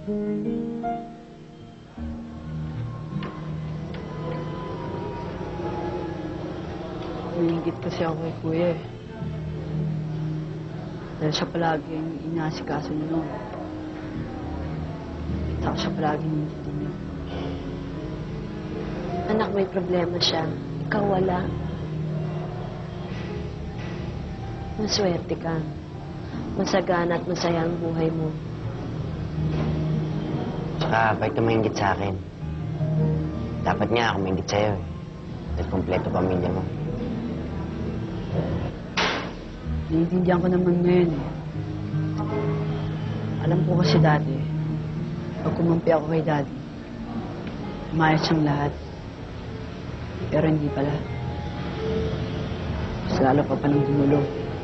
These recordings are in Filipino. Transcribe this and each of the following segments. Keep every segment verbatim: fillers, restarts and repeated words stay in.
Naiingit kasi ako kay Kuya eh. Dahil siya palagi yung inaasikaso niyo noon. Saka siya palagi nandito niyo. Anak, may problema siya. Ikaw wala. Maswerte ka. Masagana at masaya ang buhay mo. Tsaka, bakit ka maingit sa akin? Dapat nga ako maingit sa'yo eh. Dahil kompleto pamilya mo. Naiintindihan ko naman ngayon eh. Alam ko kasi dati, pag kumampi ako kay Daddy, umayos siyang lahat. Pero hindi pala. Mas lalo pa pa ng gumulo.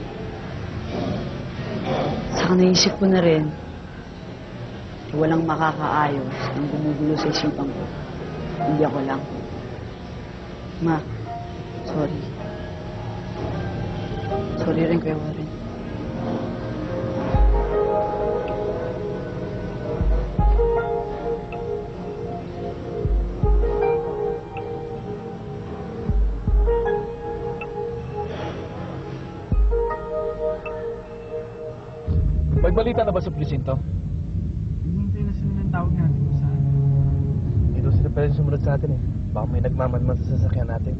Saka naisip ko na rin, walang makakaayos ang gumugulo sa isipan ko. Hindi ako lang. Ma, sorry. Sorry rin kayo rin. May balita na ba sa presinto? Hinihintay na sila ng tawag natin kung saan. Hindi daw sila pwede sumunod sa atin eh. Baka may nagmamanman sa sasakyan natin.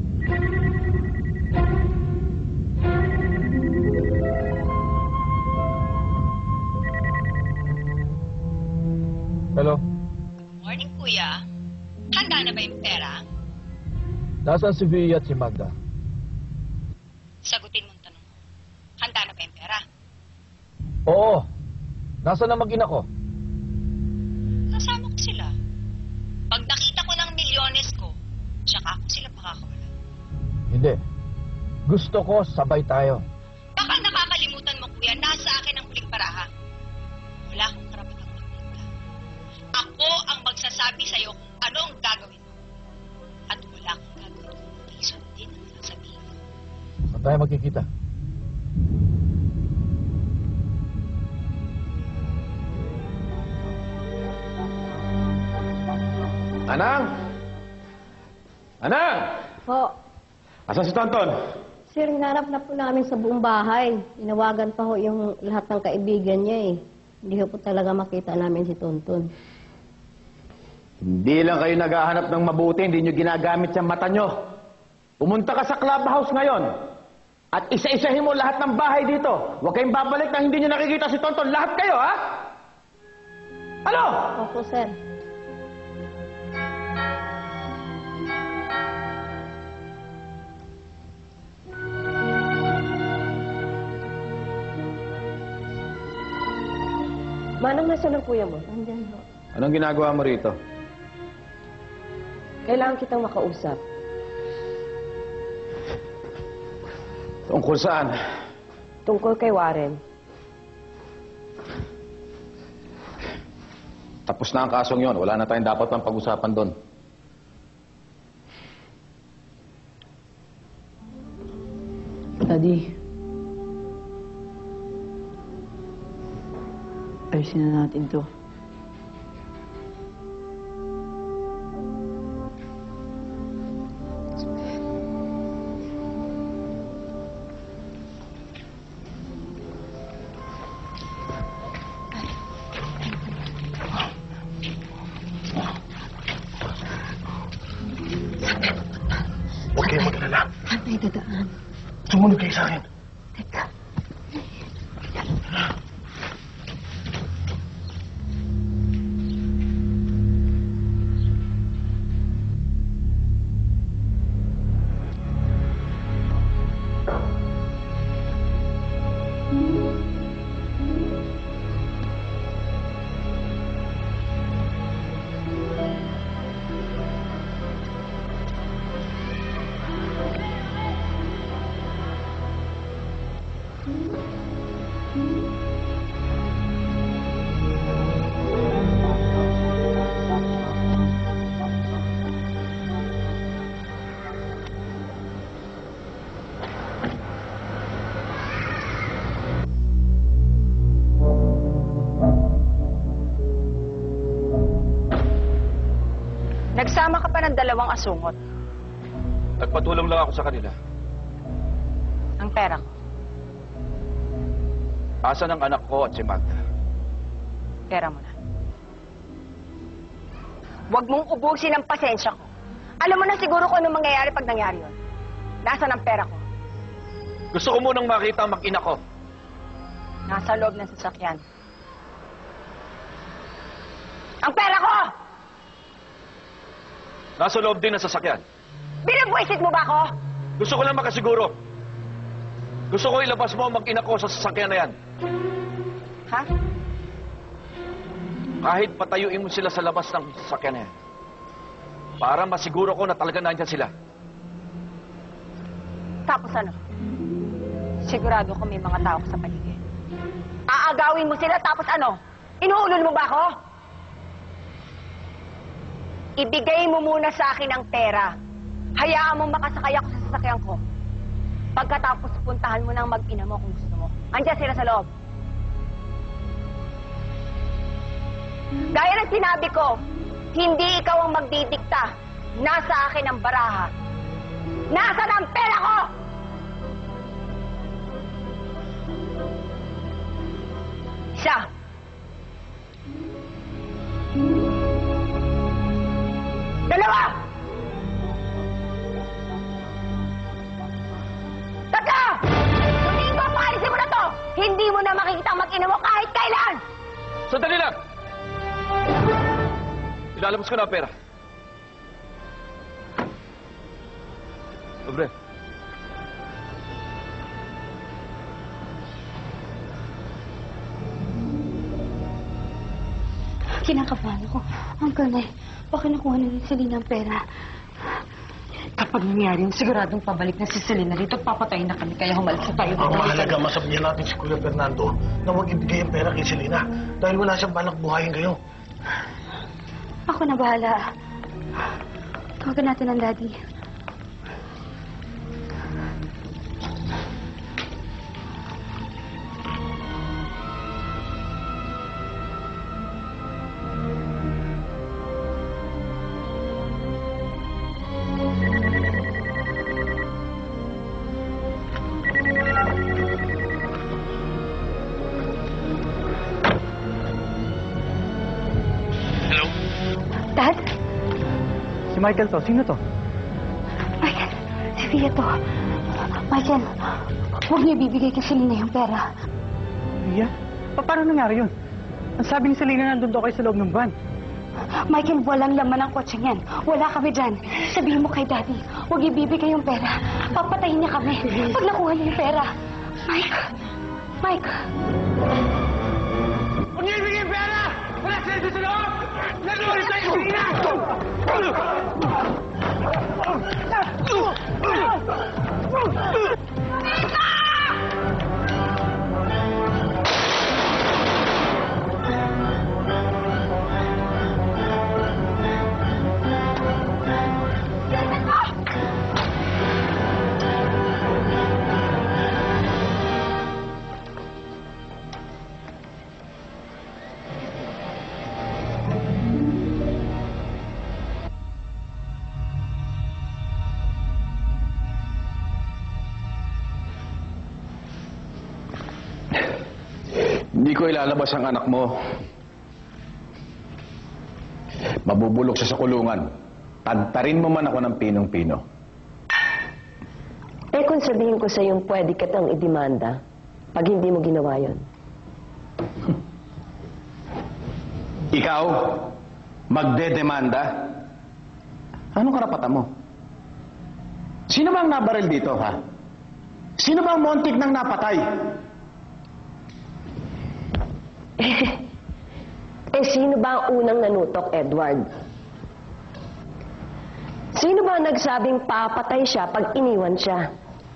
Hello? Good morning, Kuya. Handa na ba yung pera? Nasaan si Via at si Magda? Sagutin mong tanong. Handa na ba yung pera? Oo. Nasaan na mag-ina ko? Kasama ko sila. Pag nakita ko ng milyones ko, tsaka ako sila pakakawalan. Hindi. Gusto ko sabay tayo. Baka nakakalimutan mo, Kuya, nasa akin ang huling paraha. Wala akong karapatang magdikta. Ako ang magsasabi sa'yo kung ano ang gagawin mo. At wala akong gagawin kung hindi sundin ang sasabihin mo. Saan tayo magkikita? Anang! Anang! Po, Asan si Tonton? sir, hinanap na po namin sa buong bahay. Inawagan pa ho yung lahat ng kaibigan niya eh. Hindi ho po talaga makita namin si Tonton. Hindi lang kayo naghahanap ng mabuti, hindi nyo ginagamit yung mata nyo. Pumunta ka sa clubhouse ngayon at isa-isahin mo lahat ng bahay dito. Huwag kayong babalik na hindi nyo nakikita si Tonton. Lahat kayo, ha? Ano? Opo, sir. Manang, nasa ng kuya mo? Andyan ho. Anong ginagawa mo rito? Kailangan kitang makausap. Tungkol saan? Tungkol kay Warren. Tapos na ang kasong yon. Wala na tayong dapat pang pag-usapan doon. Daddy. Ayusin na natin to. Huwag kayong mag-alala. Saan tayo dadaan? Sumunod kayo sa akin. Teka. Nagsama ka pa ng dalawang asungot. Nagpatulong lang ako sa kanila. Ang pera ko. Asa ng anak ko at si Magda. Pera mo na. Huwag mong ubusin ang pasensya ko. Alam mo na siguro kung anong mangyayari pag nangyari yun. Nasaan ang pera ko? Gusto ko munang makita ang mag-ina ko. Nasa loob ng sasakyan. Ang pera ko! Nasa loob din ng sasakyan. Binabwisit mo ba ako? Gusto ko lang makasiguro. Gusto ko ilabas mo ang mag-ina ko sa sasakyan na yan. Ha? Kahit patayuin mo sila sa labas ng sasakyan na yan. Para masiguro ko na talaga nandyan sila. Tapos ano? Sigurado ko may mga tao sa paligid. Aagawin mo sila tapos ano? Inuulol mo ba ako? Ibigay mo muna sa akin ang pera. Hayaan mo makasakay ako sa sasakyan ko. Pagkatapos puntahan mo ng mag-ina mo kung gusto mo. Andiyan sila sa loob. Gaya ng sinabi ko, hindi ikaw ang magdidikta. Nasa akin ang baraha. Nasaan ang pera ko? Siya. Dalawa! Tatlo! Domingo, paalisin mo na to! Hindi mo na makikita ang mag-ina mo kahit kailan! Sandali lang! Ilalabas ko na ang pera. Dobre. Kinakabahan ako. Uncle Nay, baka nakuha na ni Selena ang pera. Kapag nangyari yung siguradong pabalik na si Selena dito, papatayin na kami, kaya humalis na tayo. Ang mahalaga, masabihan natin si Kuya Fernando na huwag ibigay ang pera kay Selena dahil wala siyang balak buhayin kayo. Ako na bahala. Tawagan natin ang daddy. Dad? Si Michael to. Sino to? Michael, si Via to. Michael, huwag niyo ibibigay kay Selena yung pera. Iya? Pa paano nangyari yun? Ang sabi ni Selena, nandun daw kayo sa loob ng van. Michael, walang laman ang kotse niyan. Wala kami dyan. Sabihin mo kay Daddy, huwag ibibigay yung pera. Papatayin niya kami pag nakuha niya yung pera. Mike! Mike! Huwag niyo ibigay ang pera! Wala sila sa loob! Nandun tayo! Hindi ko ilalabas ang anak mo. Mabubulok siya sa kulungan. Tantarin mo man ako ng pinong-pino. Eh kung sabihin ko sa iyong pwede kitang idemanda, pag hindi mo ginawa yon. Ikaw, magdedemanda? Anong karapatan mo? Sino ba ang nabaril dito, ha? Sino ba ang montik nang napatay? Eh, sino ba ang unang nanutok, Edward? Sino ba ang nagsabing papatay siya pag iniwan siya?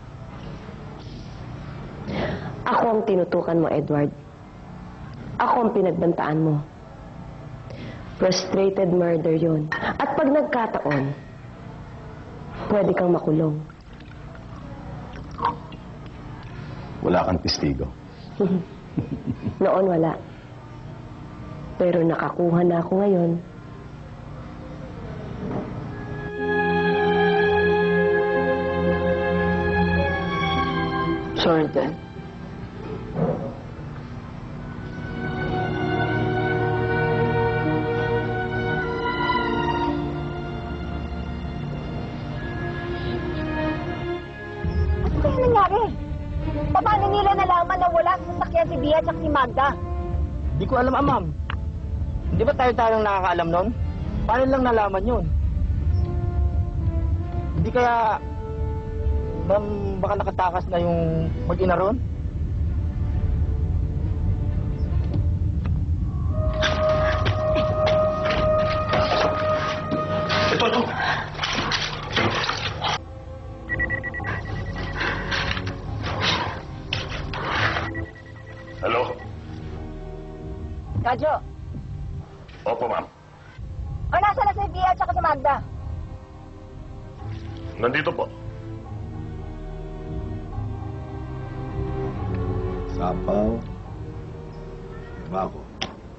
Ako ang tinutukan mo, Edward. Ako ang pinagbantaan mo. Frustrated murder yun. At pag nagkataon, pwede kang makulong. Wala kang testigo. Noon wala. Pero nakakuha na ako ngayon. Thornton. Ano kaya nangyari? Paano nila nalaman na wala sa sasakyan si Bia at si Magda? Di ko alam, ah, ma'am. Di ba tayo-tayo nakakaalam nun? Paano lang nalaman yun? Hindi kaya, ma'am, baka nakatakas na yung mag-ina ron? Ito, ito. Hello? Kadyo, Opo, ma'am. o nasa na si Bia at si Magda? Nandito po. Sapaw. Bako.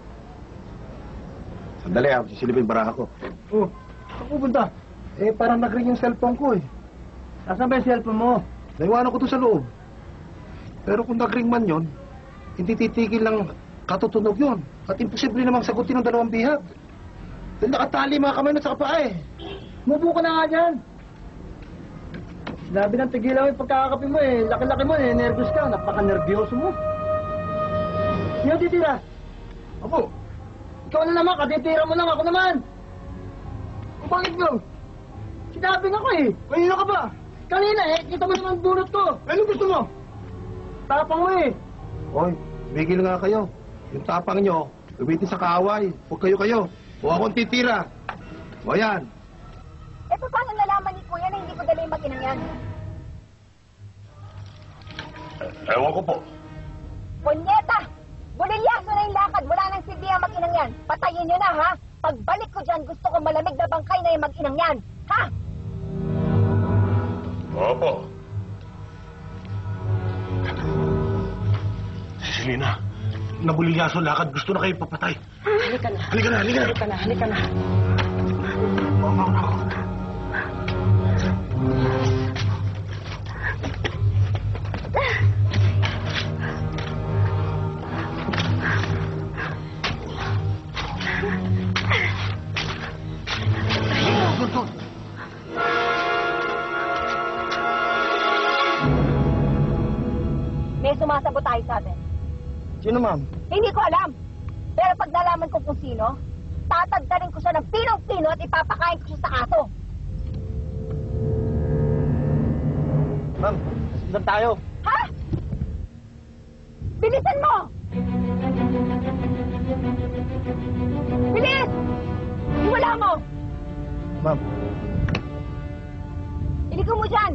Sandali ah, sisilipin baraha ko. Oh, saan pupunta? Eh, parang nag-ring yung cellphone ko eh. Nasaan ba yung cellphone mo? Naiwanan ko to sa loob. Pero kung nag-ring man yun, hindi titigil ng katutunog yun. At imposible namang sagutin ng dalawang bihag. Dahil nakatali mga kamay na sa kapaa eh. Mubo ka na nga dyan. Sinabi ng tigilan mo yung pagkakapi mo eh. Laki-laki mo eh. Nervous ka. Napaka-nervyoso mo. Sino titira? Ako, Ikaw na naman. Katitira mo lang. Ako naman. Kung bakit mo? Sinabi nga ko eh. kanina ka ba? Kanina eh. Kita mo naman bunot ko. Ano gusto mo? Tapang mo eh. Hoy, bigil nga kayo. Yung tapang nyo, gamitin sa kaaway. Huwag kayo-kayo. O akong titira. O yan. Eh, paano nalaman ni Kuya na hindi ko dala yung mag-inang yan? Eh, ewan ko po. Punyeta! Bulilyaso na yung lakad. Wala nang si Bia mag-inang yan. Patayin nyo na, ha? Pagbalik ko dyan, gusto ko malamig na bangkay na yung mag-inang yan. Ha? Opo. Si Selena, nabulilyaso lakad. Gusto na kayo papatay. Halika na. Halika na, halika na. Halika na, halika na. May sumasabotahe sa atin. Sino, ma'am? Hindi ko alam. Pero pag nalaman ko kung sino, tatagdarin ko siya ng pinong-pino at ipapakain ko siya sa aso. Ma'am, saan tayo? Ha? Bilisan mo! Bilis! Iwala mo! Ma'am. Iliko mo dyan!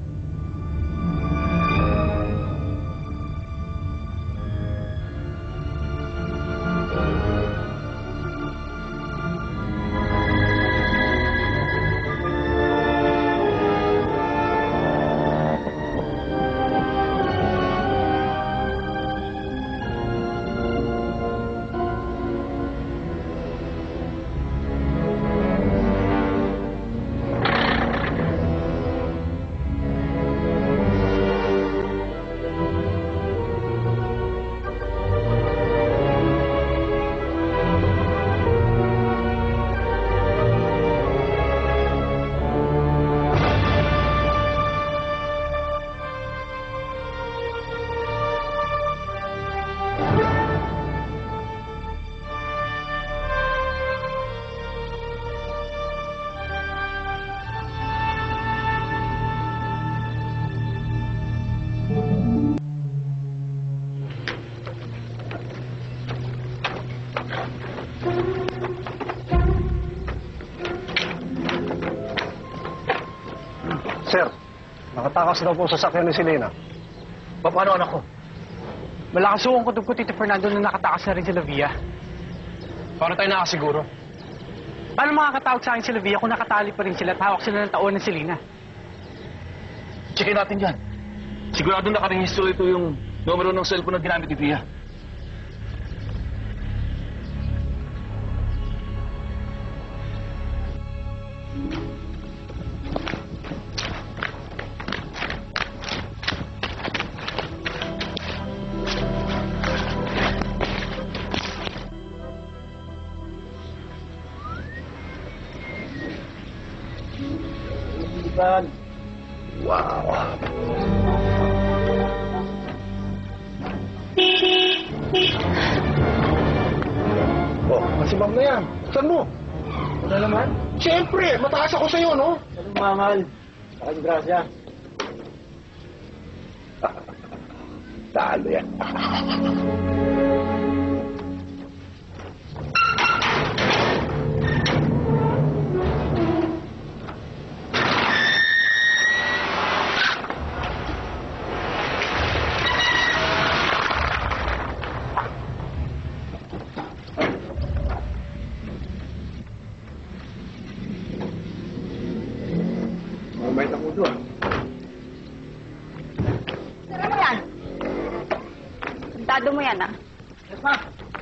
Sir, nakatakas daw po sa sakyan ni Selena. Paano anak ko? Malakasuhan ko doon ko, Tito Fernando, na nakatakas na rin si Lavia. Paano tayo nakasiguro? Paano makakatawag sa akin si Lavia kung nakatali pa rin sila at hawak sila ng taon ng Selena? Checkin natin yan. Sigurado nakaregister ito yung numero ng cellphone na ginamit ni Pia. Dad. Wow. Oh, kasi ma'am na yan. Saan mo? Wala naman. Siyempre, mataas ako sa'yo, no? Anong mangal? Saka grasya. Talo yan. Mabait ako doon. Sara mo yan. Sundado mo yan, ah. Yes, ma'am.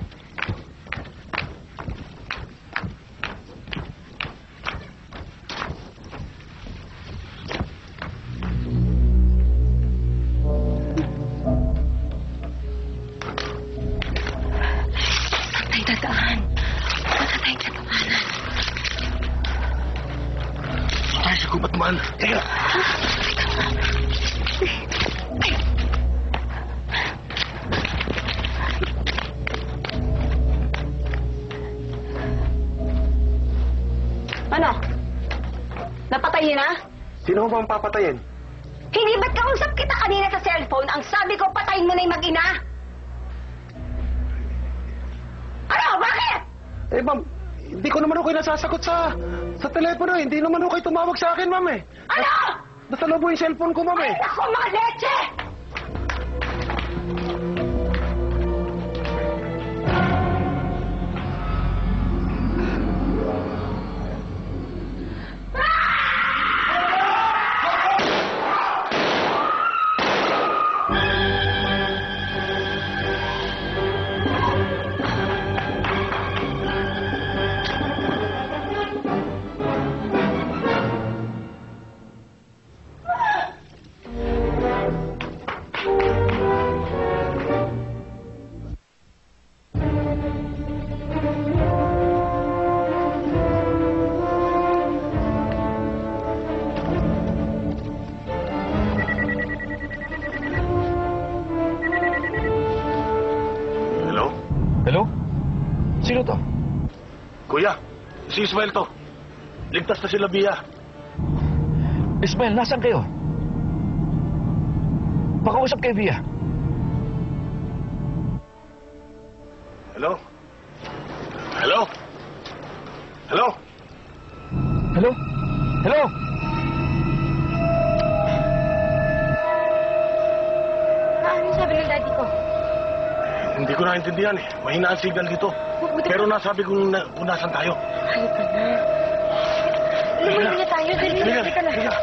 Saan tayo dadaan? Saan tayo dadaanan? Ay, sa gubat man. Teka. Ano? Napatayin na? Sino mo bang papatayin? Hindi ba't kausap kita kanina sa cellphone? Ang sabi ko, patayin mo na yung mag-ina? Ano? Bakit? Eh, ma'am, hindi ko naman ako kayo nasasagot sa sa telepono. Hindi naman ako kayo tumawag sa akin, ma'am, eh. Ano? Nasa loob yung cellphone ko, ma'am, eh. Ay, naku, mga leche! Hello? Hello? Sino to? Kuya, si Ismael to. Ligtas na sila, Bia. Ismael, nasaan kayo? Pakausap kayo, Bia. Hello? Hello? Hello? Hello? Hello? Ano yung sabi ng daddy ko? Hindi ko naintindihan eh. Mahina ang signal dito. Pero nasabi kong na, kung nasan tayo. Hayop ka na. Lumayo na tayo. Dali na. Halika, Halika na. halika.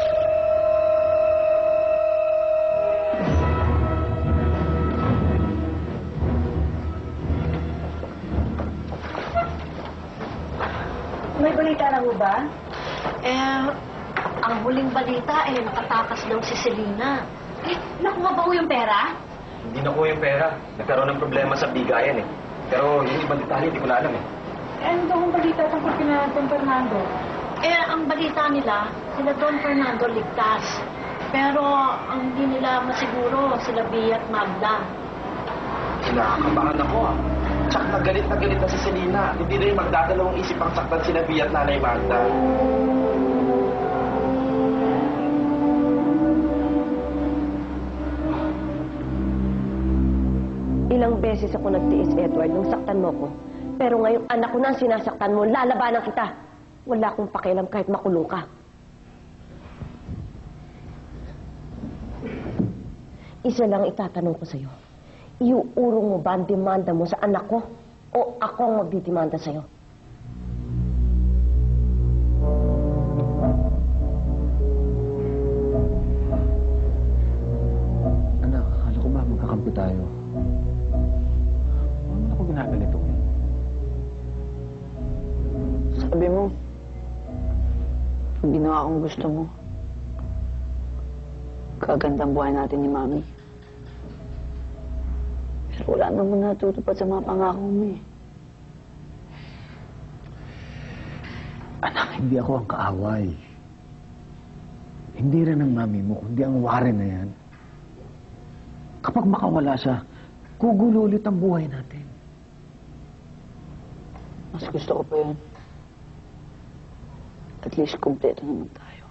May balita na mo ba? Eh, ang huling balita eh, nakatakas daw si Selena. Eh, nakuha ba ko yung pera? Hindi na ko yung pera. Nagkaroon ng problema sa bigayan eh. Pero yung ibang detalye, hindi ko na alam eh. Eh, ano daw ang balita tungkol kina Don Fernando? Eh, ang balita nila, sila Don Fernando ligtas. Pero ang hindi nila masiguro, sila Bea at Magda. Kinakabahan ako ah. Tsak na galit na galit na si Selena. Hindi na yung magdadalawang isip ang saktan sila Bea at Nanay Magda. Ilang beses ako nagtiis, Edward, nung saktan mo ko. Pero ngayong anak ko na ang sinasaktan mo, lalabanan kita. Wala akong pakialam kahit makulong ka. Isa lang itatanong ko sa'yo. Iuurong mo ba ang demanda mo sa anak ko? O ako ang magdidemanda sa'yo? Anak, akala ko ba magkakampi tayo? Ano ako ginagalito eh? Sabi mo, ginawa akong gusto mo. Kagandang buhay natin ni Mami. Pero wala naman natutupad sa mga pangako mo eh. Anak, hindi ako ang kaaway. Hindi rin ang mami mo, kundi ang Warren na yan. Kapag makawala siya, gugulo ulit ang buhay natin. Mas gusto ko pa yun. At least kumpleto naman tayo.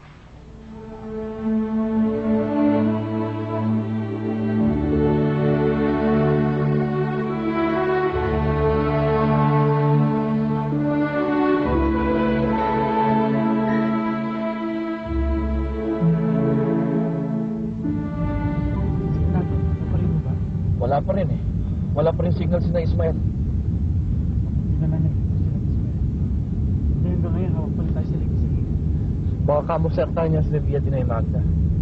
Wala pa rin eh. Wala pa rin signal si na Ismael. Hanggang ngayon, hawak pa rin tayo sa legacy. Baka kamusertahan niya si Via Dinay Magda.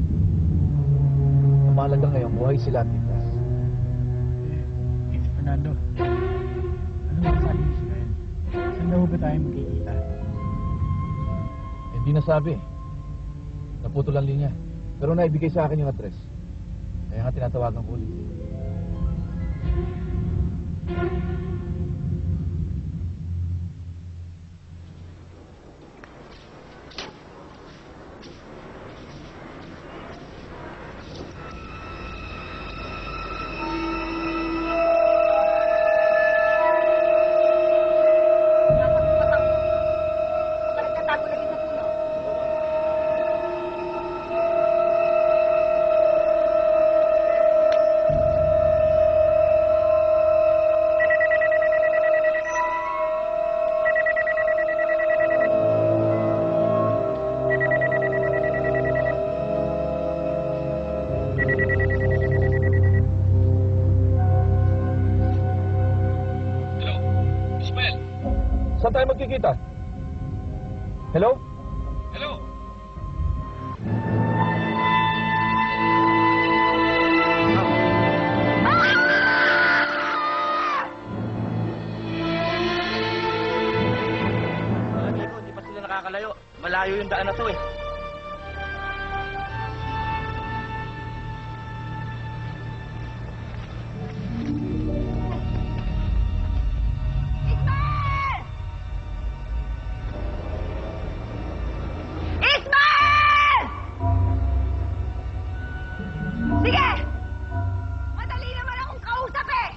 Ang mahalaga ngayon, buhay sila at ligtas. Tito Fernando, ano masasabi niyo siya ngayon? Saan daw ba tayo magkikita? Hindi nasabi. Naputol ang linya. Pero naibigay sa akin yung address. Kaya nga tinatawagan ko ulit. Saan tayo magkikita? Hello? Hello? Hindi pa sila nakakalayo. Malayo yung daan na to eh. Sige! Madali naman akong kausap eh!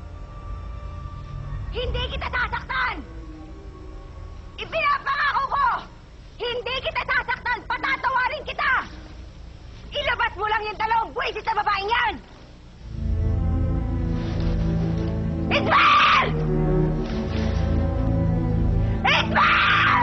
Hindi kita sasaktan! Ipinapangako ko! Hindi kita sasaktan! Patatawarin kita! Ilabas mo lang yung dalawang buwisit sa babaeng yan! Ismael! Ismael!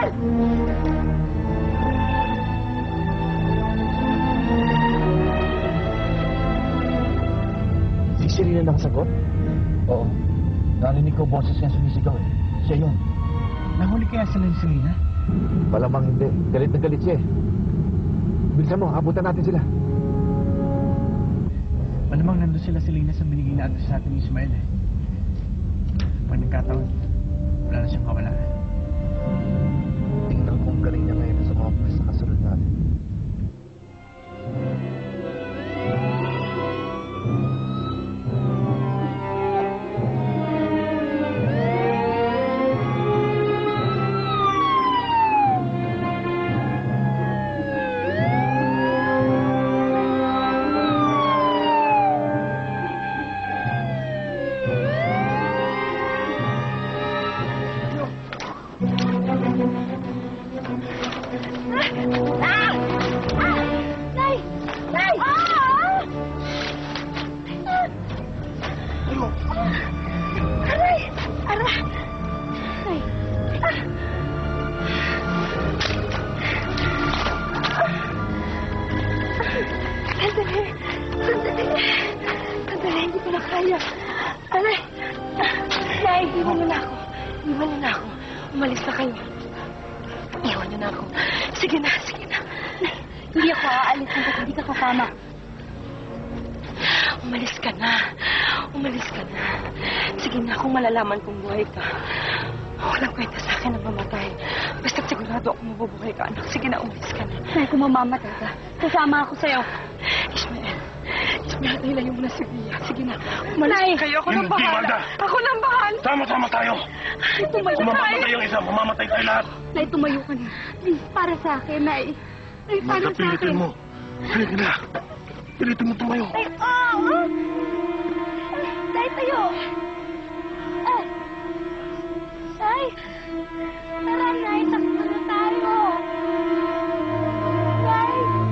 Si Serena nakasagot? Oo. Narinig ko boses niya sumisigaw eh. Siya yun. Nahuli kaya sila ni Selena? Malamang hindi. Galit na galit siya eh. Bilisan mo, abutan natin sila. Malamang nandun sila Selena sa binigay na address natin ni Ismael eh. Pag nagkataon, wala na siyang kawala. Tingnan kong galing niya ngayon sa mga pres na kasunod natin. Sandali! Sandali! Sandali, hindi ko na kaya. Aray! Nay, iwan niyo na ako. Iwan niyo na ako. Umalis na kayo. Iwan niyo na ako. Sige na, sige na. Nay, hindi ako aalis hanggang hindi ka kasama. Umalis ka na. Umalis ka na. Sige na, kung malalaman kong buhay ka. Walang kwenta sa akin na mamatay. Basta sigurado ako mabubuhay ka, anak. Sige na, umalis ka na. Nay, kung mamamatay ka, kasama ako sa'yo. Ismael, Ismael, nilayo mo na si Bia. Sige na, umalis Nay, kayo. Ako nang Hindi, bahala. Magda. Ako nang bahala. Sama-sama tayo. Ay, tumayo Kung tayo. mamamatay yung isa, mamamatay tayo lahat. Nay, tumayo ka na. Please, para sa akin, Nay. Nay, para sa Magkapilitin akin. mo. Halika na. Pilitin mo tumayo. Tay, oh! oh. Tay, tayo! Ah. Tay! Tara, Nay, takbo na tayo! Tay!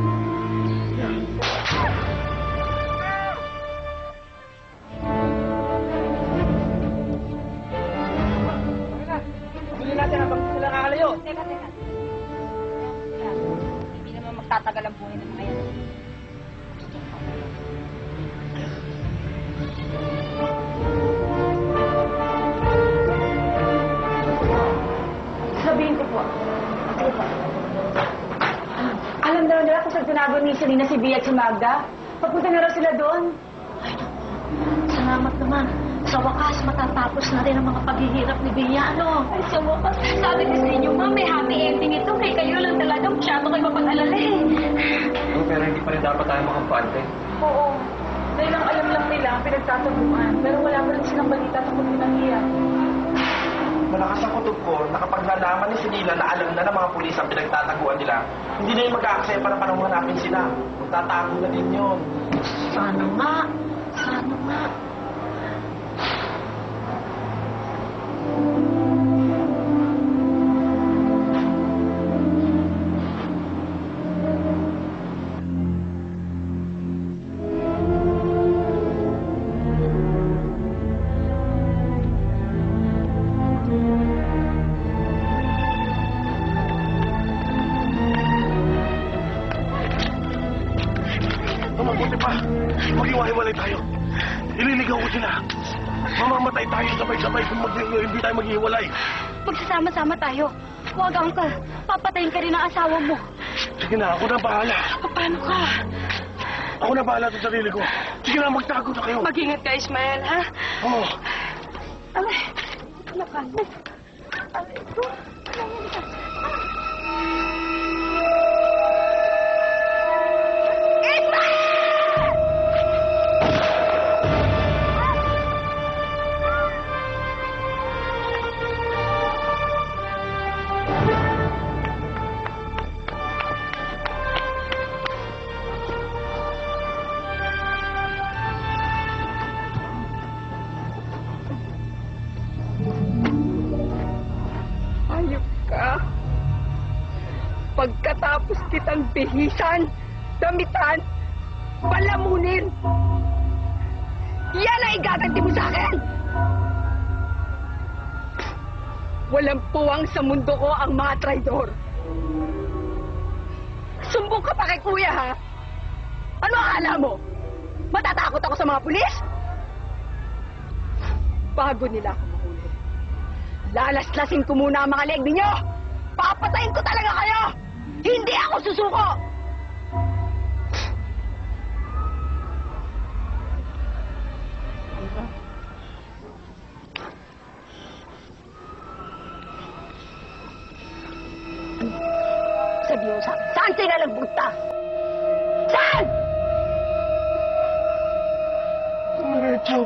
Pabili natin habang sila kakalayo. Teka, teka. Hindi naman magtatagal ang buhay ng mga yan. Sabihin ko po. Sige po. Alam daw nila kung saan tinago ni Selena si Bea at si Magda. Papunta na raw sila doon. Ay, naku. Salamat naman. Sa wakas, matatapos na rin ang mga paghihirap ni Bea, ano? Ay, sa wakas. Sabi ko sa inyo, ma'am, may happy ending ito. Kay kayo lang talaga. Masyado kayo mapag-alala eh. Oh, pero hindi pa rin dapat tayo makampante. Oo. Dahil ang alam lang nila ang pinagtatabuan. Pero wala pa rin silang balita tungkol pinangyayari. Malakas ang kutob ko na kapag nalaman ni Selena na alam na ng mga pulis ang pinagtataguan nila, hindi na yung mag-aaksaya para parang hanapin sila. Magtatago na din yun. Sana nga. Sana nga. Mabuti pa. Maghiwa-hiwalay tayo. Ililigaw ko sila. Mamamatay tayo sabay-sabay kung mag hindi tayo maghiwalay. Magsasama-sama tayo. Huwag, Uncle. Papatayin ka rin ang asawa mo. Sige na, ako na bahala. Paano ka? Ako na bahala sa sarili ko. Sige na, magtago na kayo. Mag-ingat ka, Ismael, ha? Oo. Alay, nakalit. Alay, ito. Pagkatapos kitang bihisan, damitan, palamunin. Yan ang igaganti mo sa akin! Walang puwang sa mundo ko ang mga traidor. Sumbong ka pa kay kuya, ha? Ano akala mo? Matatakot ako sa mga pulis? Bago nila ako mahuli, lalaslasin ko muna ang mga leg ninyo! Papatayin ko talaga kayo! Hindi ako susuko! Sabi mo sa akin, saan sila nagpunta? Saan? Diretso.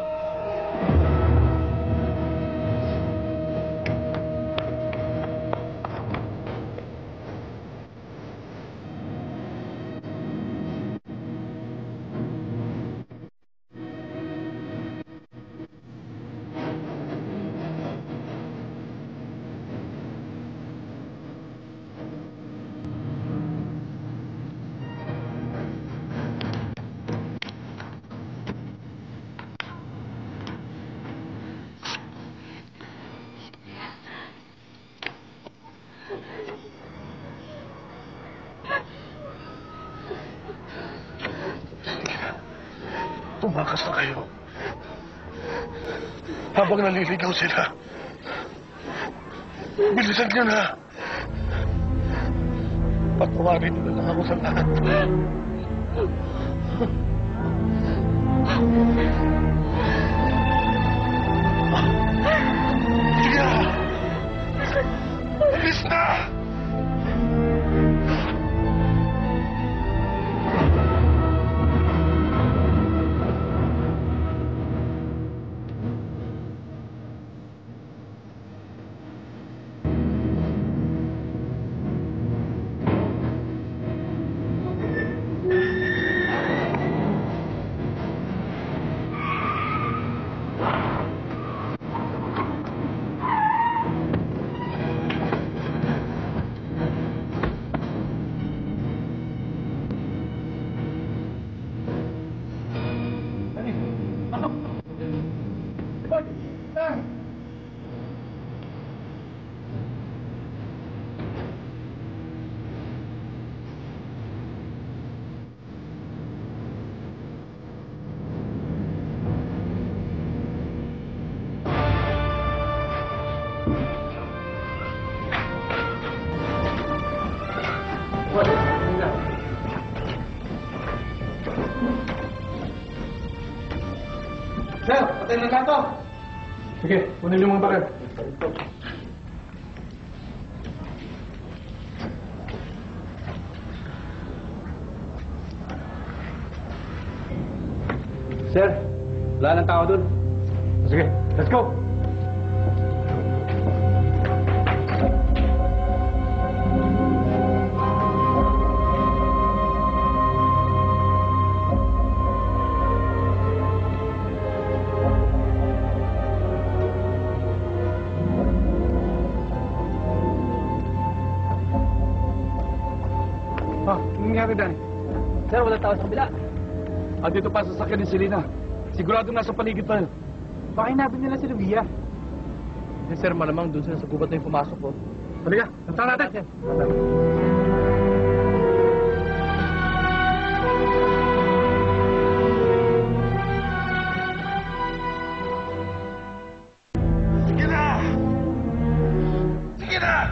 Tumakas na kayo. Habang naliligaw sila. Bilisan nyo na. Patawarin nyo na lang ako sa lahat. Sige na! Bilis na! Thank you. Patay na na to. Sige, kunin yung mga baril. Sir, wala nang tao dun. Sige, let's go! Ah, anong nangyari, Dan? Sir, wala tao sa kabila. Ah, dito pa sa sasakyan ni Selena. Sigurado nasa paligid pa yun. Baka hinabin nila si Lucia. Eh, sir, malamang dun sila sa gubat na yung pumasok ko. Halika, punta natin. Sige na! Sige na!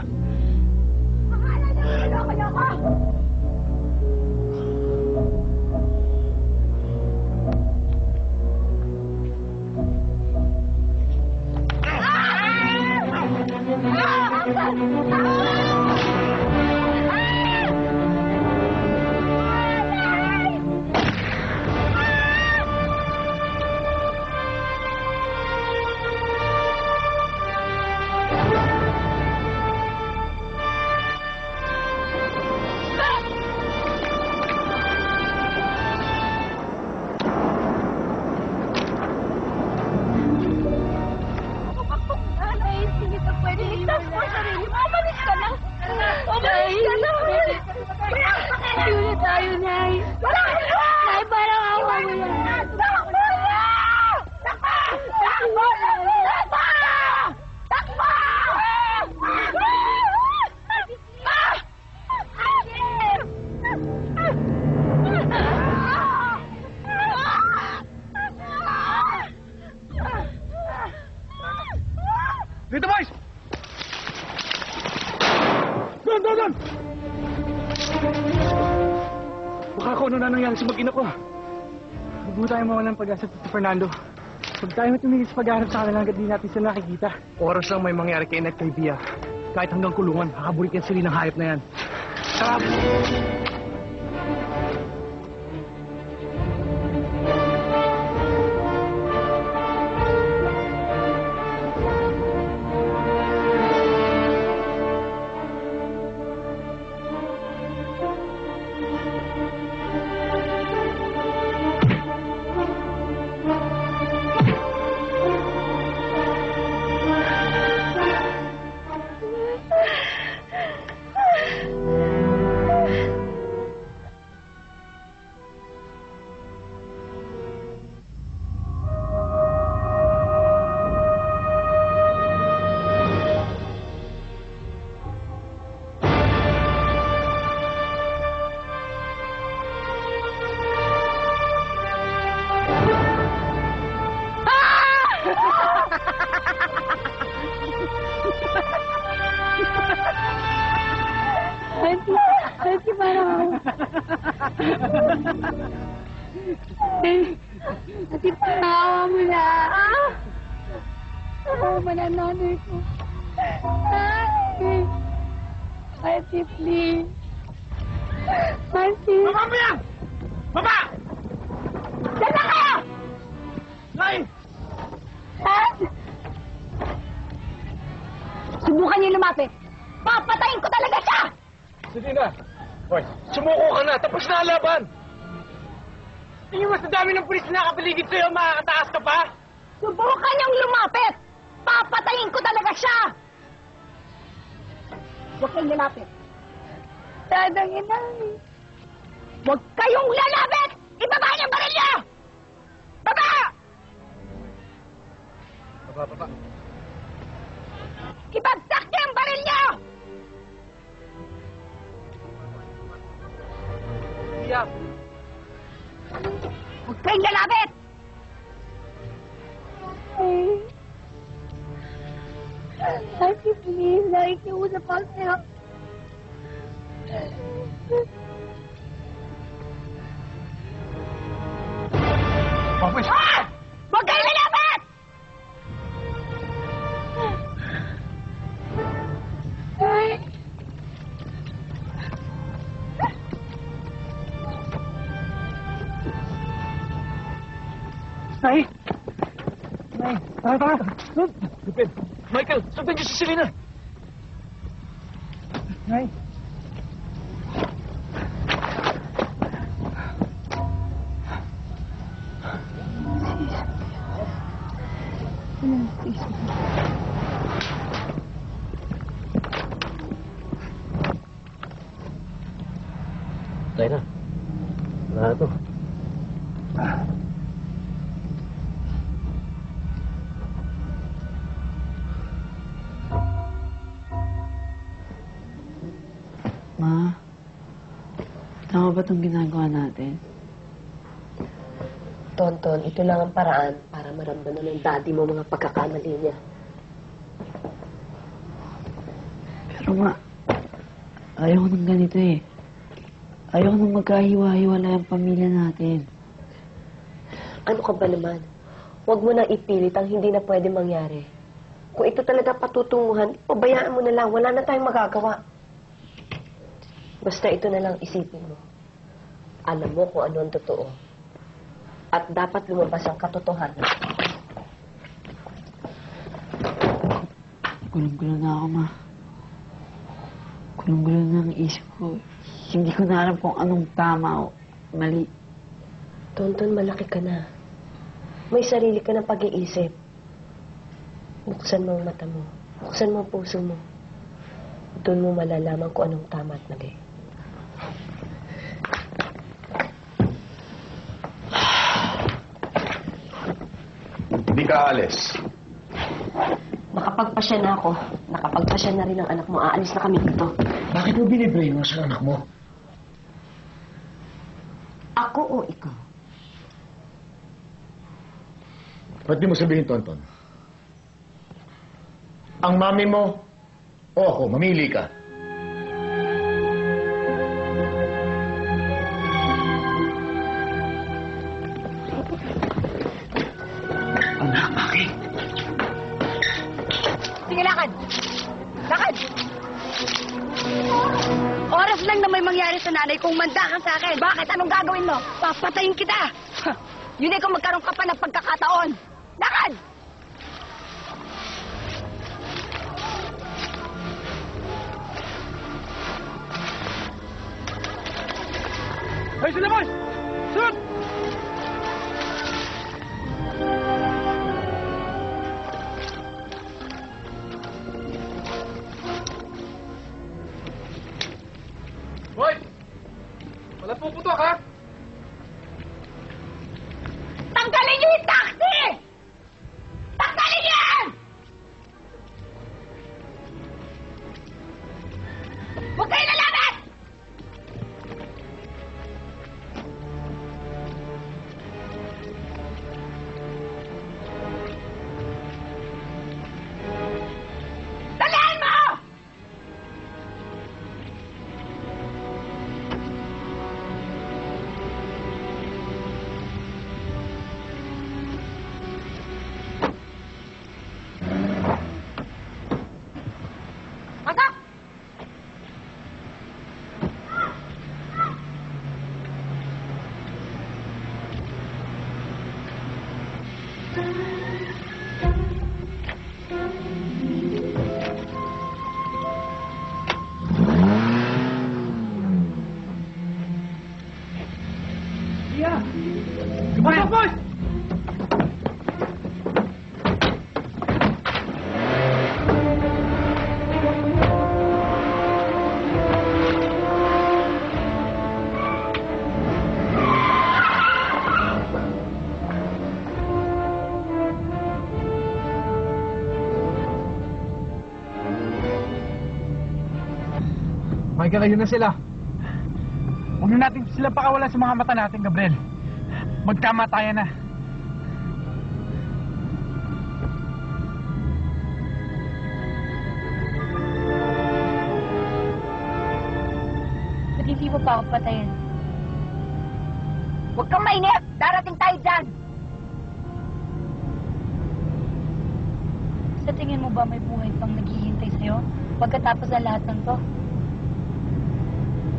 Dito, boys! Doon, doon, doon! Baka kung ano na nangyari sa mag-ina ko. Huwag mo tayo mawalan pag-asa sa Fernando. Huwag tayo matumigil sa paghahanap sa kanila hanggat di natin sila nakikita. Oras lang may mangyari kay Net kay Bia. Kahit hanggang kulungan, hakabulikin sila ng hayop na yan. Tara! Auntie, parang ako. Auntie, paawa mo na. Paawa mo na nanay ko. Auntie. Auntie, please. Auntie. Baba mo yan! Baba! Diyan na kayo! Nay! Auntie. Subukan niyo lumapit. Papatayin ko talaga siya! Sige na. Hoy, sumuko ka na. Tapos na ang laban. Tingin mo sa dami ng pulis na nakapaligid sa'yo, makakataas ka pa? Subukan niyong lumapit! Papatayin ko talaga siya! Huwag kayong lalapit. Dadang inay. Huwag kayong lalapit! Ibaba niyo ang baril niyo! Baba! Baba, baba. Ibagsak niyo ang baril niyo! Bia. Huwag kayong lalapit! Auntie, please. Nakikiusap ako sa'yo. Papis! Ah! Huwag kayong lalapit! Nay! Nay! Tara, tara! Lupin! Michael! Sundan niyo si Selena! Nay! Tayo na. Wala na to. Ma, tama ba itong ginagawa natin? Tonton, ito lang ang paraan para maramdaman ng daddy mo mga pagkakamali niya. Pero ma, ayaw ko ng ganito eh. Ayaw ko nang magkahiwa-hiwalay ang pamilya natin. Ano ka ba naman? Huwag mo nang ipilit ang hindi na pwede mangyari. Kung ito talaga patutunguhan, pabayaan mo na lang. Wala na tayong magagawa. Basta ito na lang isipin mo. Alam mo kung ano ang totoo. At dapat lumabas ang katotohanan. Gulong-gulo na ako, ma. Gulong-gulo na ang isip ko. Hindi ko na alam kung anong tama o mali. Tonton, malaki ka na. May sarili ka ng pag-iisip. Buksan mo ang mata mo. Buksan mo ang puso mo. Doon mo malalaman kung anong tama at mali. Hindi ka alis. Nakapagpasya na ako. Nakapagpasya na rin ang anak mo. Aalis na kami dito. Bakit mo binibrainwash ang anak mo? Ako o ikaw? Ba't di mo sabihin, Tonton? Ang mami mo o ako, mamili ka. Anak, bakit? Sige, lakad! Lakad! Oras lang na may mangyari sa nanay kung manda ka sa akin. Bakit? Anong gagawin mo? Papatayin kita! Yun ay kung magkaroon ka pa ng pagkakataon. Lakad! Ay, sila boys! Sunod! Hoy! Walang puputok, ha? Tanggalin niyo yung taxi! Tanggalin yan! Huwag kayo lalaban! Dalihan mo! Pasok! Yeah! Pasok, boys! Michael, ayun na sila. Huwag na natin sila pakawalan sa mga mata natin, Gabriel. Magkamatayan na. Ba't hindi mo pa ako patayin? Huwag kang mainip! Darating tayo dyan! Sa tingin mo ba may buhay pang naghihintay sa'yo pagkatapos ng lahat ng to?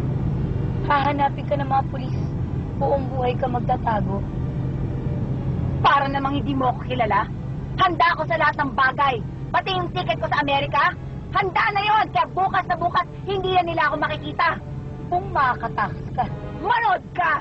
Hahanapin ka ng mga pulis. Buong buhay ka magtatago. Para namang hindi mo ako kilala. Handa ako sa lahat ng bagay. Pati yung ticket ko sa Amerika, handa na yon. Kaya bukas na bukas, hindi na nila ako makikita. Kung makakatakas ka, manood ka!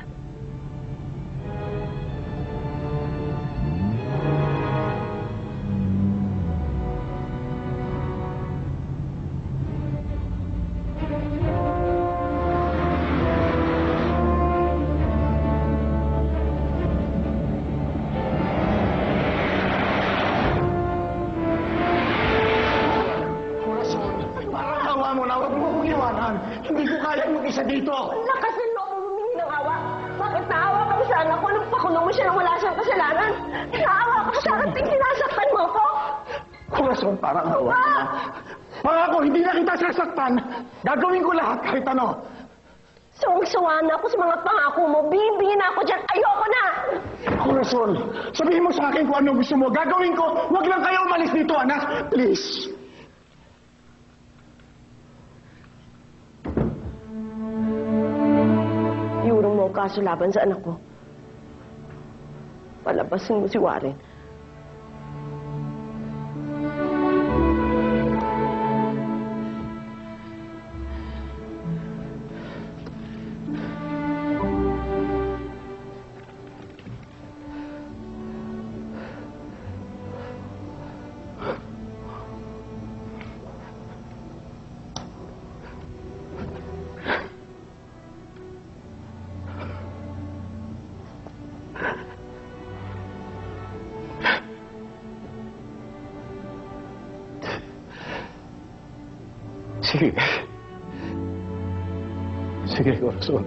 Hindi ko kaya mag-isa dito. Lakas ng loob mo humingi ng awa. Bakit naawa ka ba sa anak ko nung pakulong mo siya nang wala siyang kasalanan? Naawa ka ba sa akin ting sinasaktan mo ko? Corazon, parang awa mo na. Pangako, hindi na kita sasaktan. Gagawin ko lahat kahit ano. Sawang-sawa na ako sa mga pangako mo. Bibingin ako dyan. Ayoko na! Corazon, sabihin mo sa akin kung ano gusto mo. Gagawin ko. Huwag lang kayo umalis dito, anak. Please. Iurong mo ang kaso laban sa anak ko. Palabasin mo si Warren. Sige. Sige, Corazon.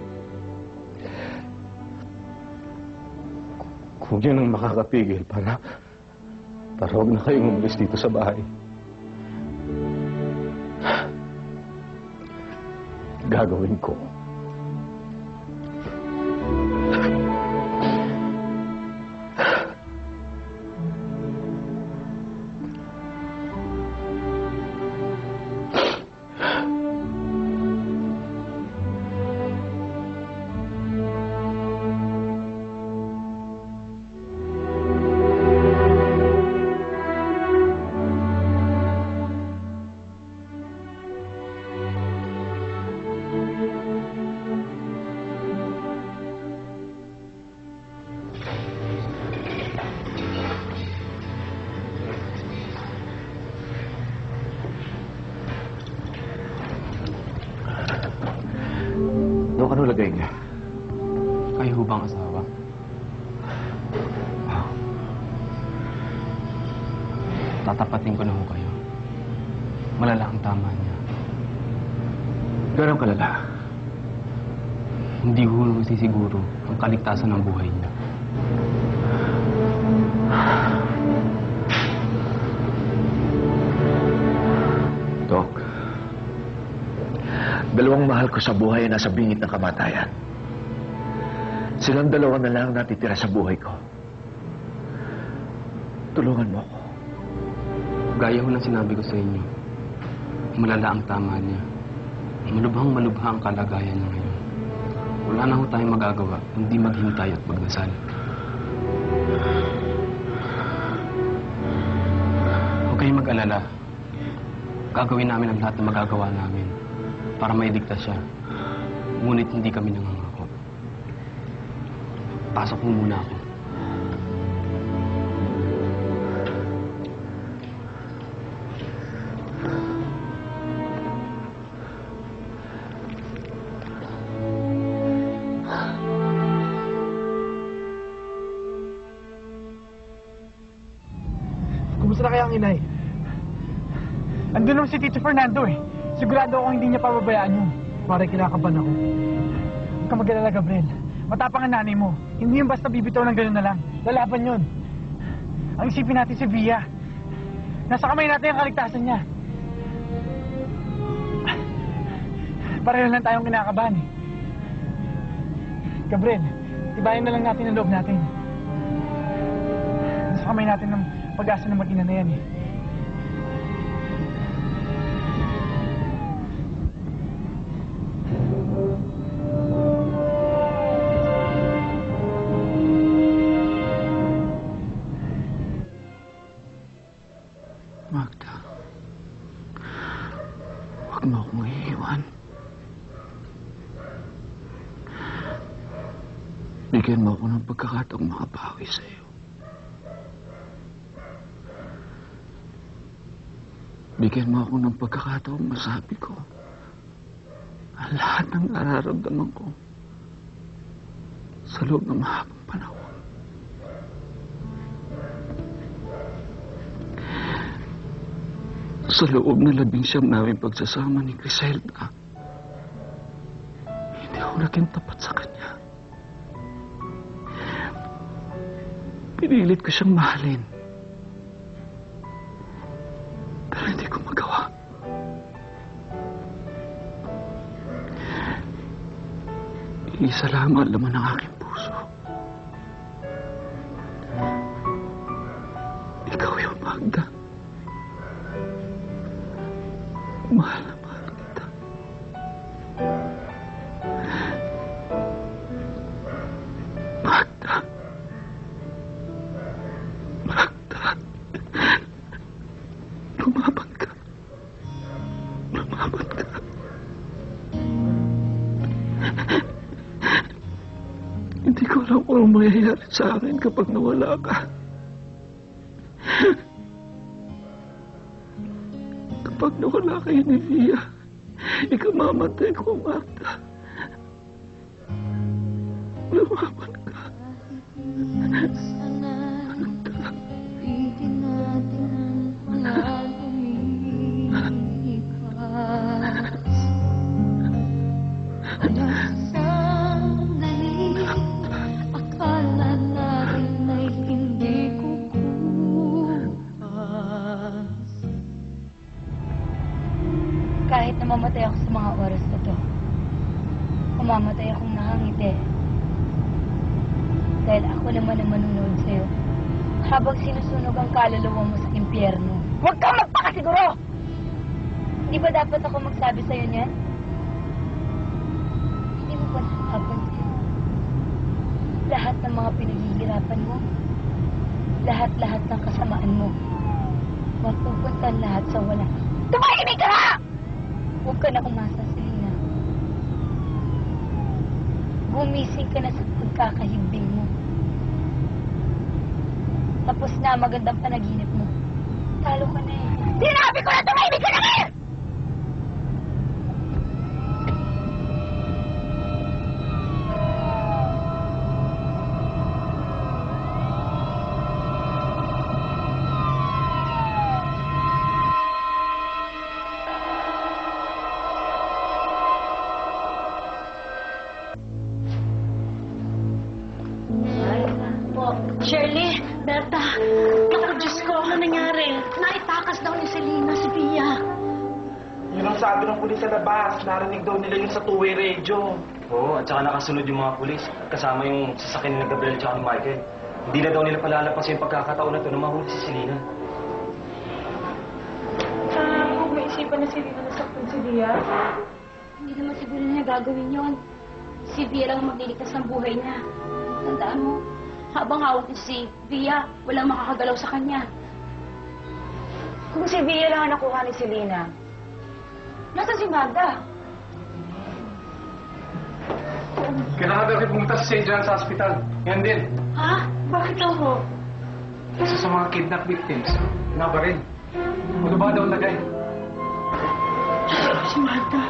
Kung yun ang makakapigil para, para huwag na kayong umalis dito sa bahay. Gagawin ko. Dok, ano lagay niya? Kayo ho bang asawa? Ah. Tatapatin ko na ho kayo. Malala ang tama niya. Ganun kalala? Hindi ho masisiguro ang kaligtasan ng buhay niya. Dok, dalawang mahal ko sa buhay ay nasa bingit ng kamatayan. Silang dalawa na lang natitira sa buhay ko. Tulungan mo ako. Gaya ho ng sinabi ko sa inyo, malala ang tama niya. Malubhang malubha ang kalagayan niya ngayon. Wala na ho tayong magagawa kundi maghintay at magdasal. Huwag kayong mag-alala. Gagawin namin ang lahat na magagawa namin para mailigtas siya. Ngunit hindi kami nangangako. Pasok mo muna ako. Kumusta na kaya ang inay? Andun naman si Tito Fernando eh. Sigurado akong hindi niya pababayaan yun. Para kinakaban ako. Huwag ka mag-alala, Gabriel. Matapang ang nanay mo. Hindi yung basta bibitaw ng gano'n na lang. Lalaban yun. Ang isipin natin si Via. Nasa kamay natin ang kaligtasan niya. Pareho lang tayong kinakabahan eh. Gabriel, tibayan na lang natin ang loob natin. Nasa kamay natin ng pag-asa ng mag-ina na yan eh. Huwag mo akong iiwan. Bigyan mo ako ng pagkakataong makabawi sa'yo. Bigyan mo ako ng pagkakataong masabi ko ang lahat ng nararamdaman ko sa loob ng mahabang panahon. Sa loob ng labing siyam namin pagsasama ni Griselda, hindi ako naging tapat sa kanya. Pinilit ko siyang mahalin. Pero hindi ko magawa. Isa lang ang laman ng aking puso. Ikaw yung Magda. Mahal na mahal kita. Magda. Magda. Lumaban ka. Lumaban ka. Hindi ko alam kung anong mangyayari sa akin kapag nawala ka. Kapag nawala kayo ni Via, ikamamatay ko, Magda. Lumaban ka. Kahit na mamatay ako sa mga oras na to, kumamatay akong nakangiti. Dahil ako naman ang manunood sa'yo habang sinusunog ang kaluluwa mo sa impyerno. Huwag kang magpakasiguro! Di ba dapat ako magsabi sa'yo niyan? Hindi mo ba nakapansin? Lahat ng mga pinaghihirapan mo, lahat-lahat ng kasamaan mo, mapupunta lahat sa wala. Tumahimik ka na! Huwag ka na umasa, Selena. Gumising ka na sa pagkakahimbing mo. Tapos na magandang panaginip mo. Talo ka na eh. Sinabi ko na tumahimik ka na ngayon! Shirley, Berta, naku Diyos ko, ano nangyari? Naitakas daw ni Selena si Pia. Yun ang sabi ng pulis sa labas. Narinig daw nila yung sa two-way radio. Oo, at saka nakasunod yung mga pulis. Kasama yung sasakyan ni Gabriel at ni Michael. Hindi na daw nila palalapas yung pagkakataon na ito na mahuli si Selena. Ah, uh, may isipan na si Selena na saktan si Via? Hindi naman siguro niya gagawin yon. Si Via lang ang magliligtas ng buhay niya. Tandaan mo, habang hawak niya si Via, walang makakagalaw sa kanya. Kung si Via lang ang nakuha ni Selena, nasa si Magda? Kailangan daw pumunta sa Saint John's Hospital. Yan din. Ha? Bakit ako? Isa sa mga kidnap victims. Nga ba rin? Ano ba daw lagay? Si Magda.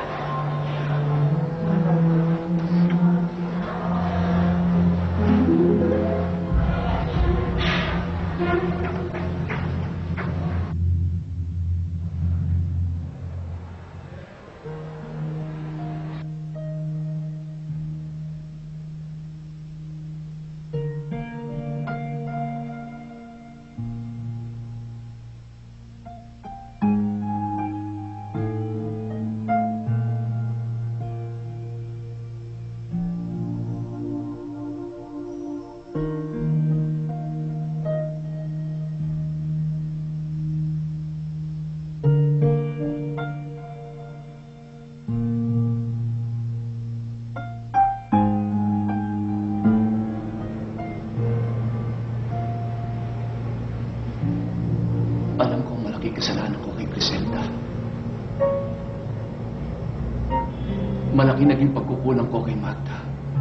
malaki naging pagkukulang ko kay Magda.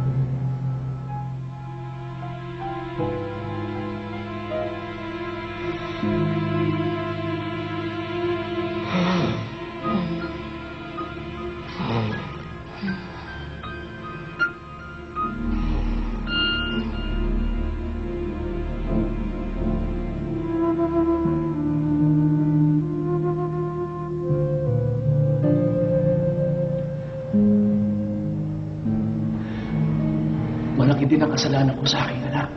Malaki din ang kasalanan ko sa aking anak.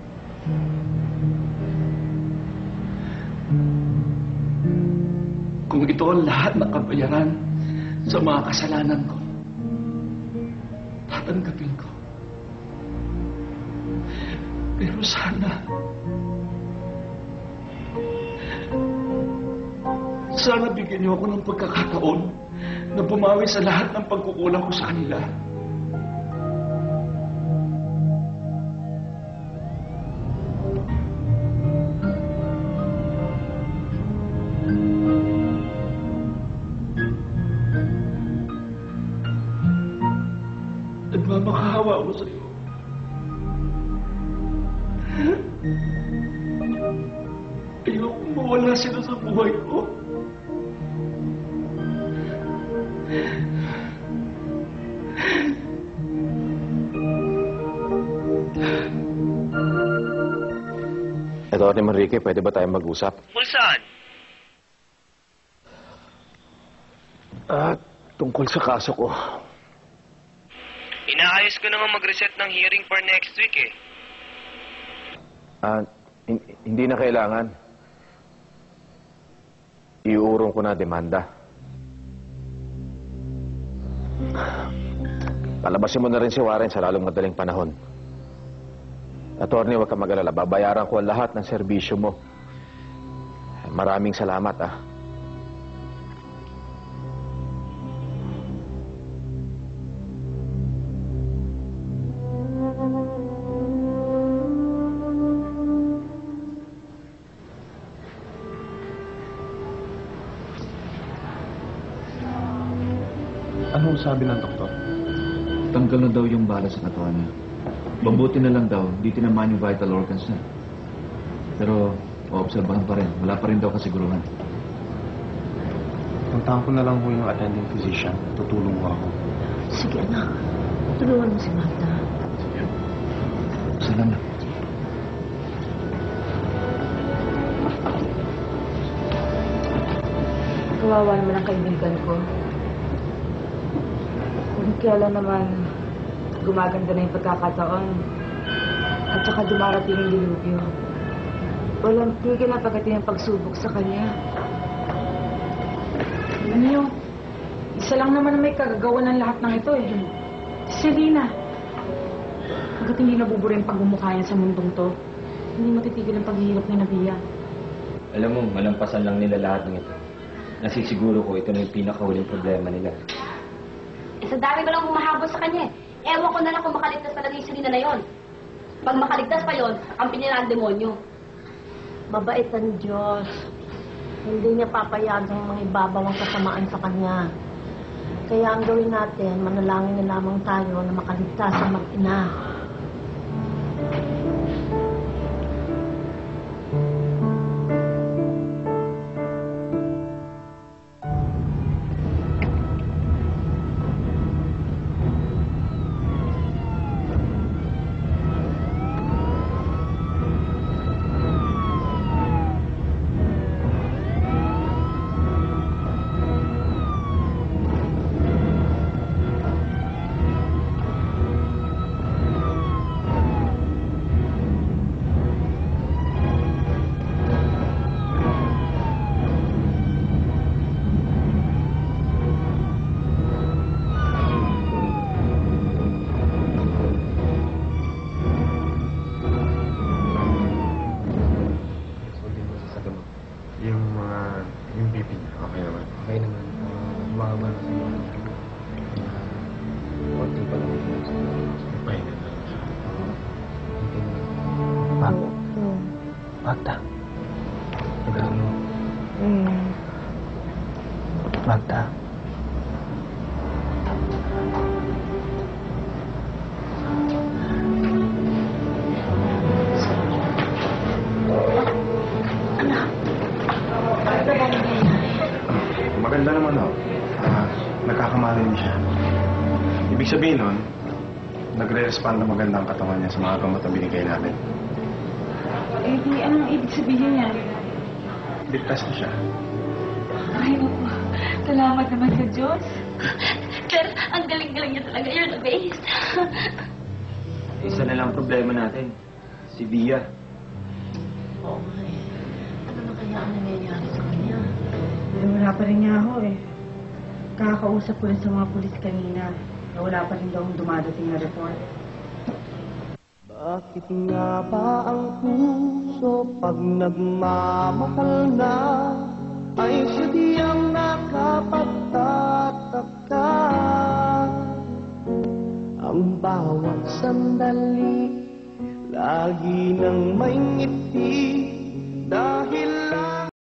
Kung ito ang lahat ng kabayaran sa mga kasalanan ko, tatanggapin ko. Pero sana, sana bigyan niyo ako ng pagkakataon na bumawi sa lahat ng pagkukulang ko sa kanila. Nagmamakahawa ako sa iyo. Ayokong mawala sila sa buhay ko. Atty. Manrique, pwede ba tayong mag-usap? Kung saan? Ah, tungkol sa kaso ko. Inaayos ko naman mag-reset ng hearing for next week eh. Ah, hin- hindi na kailangan. Iuurong ko na demanda. Palabasin mo na rin si Warren sa lalong madaling panahon. Attorney, huwag ka mag-alala. Babayaran ko ang lahat ng serbisyo mo. Maraming salamat, ah. Anong sabi ng doktor? Tanggal na daw yung bala sa katawan niya. Mabuti na lang daw, di tinamaan yung vital organs niya. Pero, oobserbahan pa rin. Wala pa rin daw kasiguruhan. Puntahan ko na lang ho yung attending physician. Tutulong mo ako. Sige, anak. Tulungan mo si Magda. Salamat. Kawawa naman ang kaibigan ko. Kung kailan naman gumaganda na yung pagkakataon at saka dumarating yung dilubyo. Walang tigil na pagdating ng pagsubok sa kanya. Alam niyo, isa lang naman na may kagagawa ng lahat ng ito eh. Si Selena. Hanggat hindi nabubura yung pagmumukha niya sa mundong to, hindi matitigil ang paghihirap ni Nabia. Alam mo, malampasan lang nila lahat ng ito. Nasisiguro ko ito na yung pinakahuling problema nila. Eh, sa dami ko lang humahabol sa kanya eh. Ewan ko na lang kung makaligtas talaga yung Selena na yon. Pag makaligtas pa yon, kampi nila ang demonyo. Mabait ang Diyos. Hindi niya papayagang mga ibabaw ang kasamaan sa kanya. Kaya ang gawin natin, manalangin na lamang tayo na makaligtas ang mag-ina. Yung mga, yung B P niya, okay naman. Okay naman. Bumaba na siya. Konti pa lang. Okay na. Bago. Magda. Magano. Magda. ah, nagkakamali niya siya. Ibig sabihin nun, nagre-respond na maganda ang katawan niya sa mga gamot na binigay natin. Eh, di, anong ibig sabihin niya? Ligtas na siya. Ay, naku. Salamat naman sa Diyos. Sir, ang galing-galing niya talaga. You're the best. Isa na lang problema natin. Si Bia. Oo nga eh. Ano na kaya ang nangyayari sa kanya? Eh, wala pa rin nga ako eh. Kakausap ko rin sa mga pulis kanina. Na wala pa rin daw ang dumadating na report. Bakit nga ba ang puso pag nagmamahal na ay sadyang nakapagtataka? Ang bawat sandali lagi nang may ngiti